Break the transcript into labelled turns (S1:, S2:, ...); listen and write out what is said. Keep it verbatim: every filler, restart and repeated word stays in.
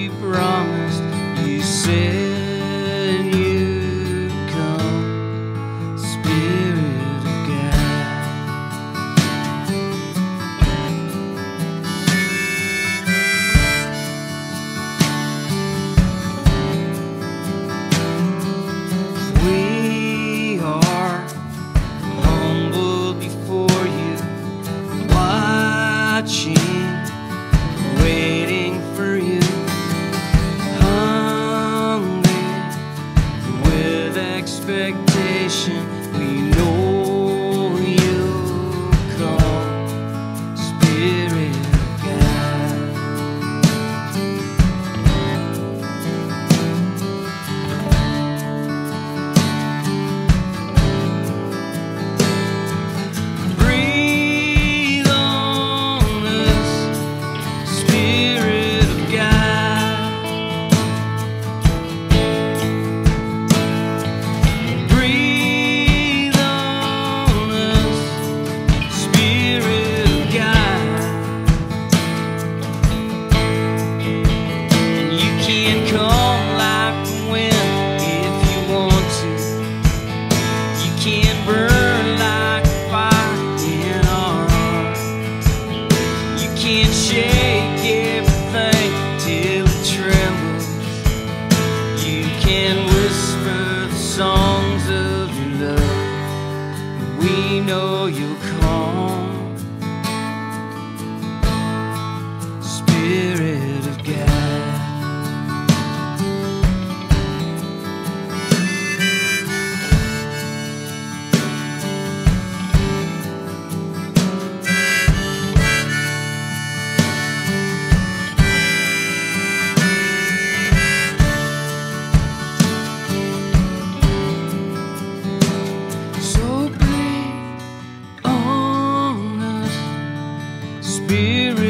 S1: you promised. You said you'd come, Spirit of God. We are humbled before you, watching, waiting for you, hungry with expectation. We know you'll come, Spirit of God. Breathe on us, Spirit of God. Breathe on us, Spirit of God. And you can come like the wind if you want to. You can burn like fire in our heart. You can shake everything till it trembles. You can whisper the songs of your love. We know you'll come, Spirit of God. So breathe on us, Spirit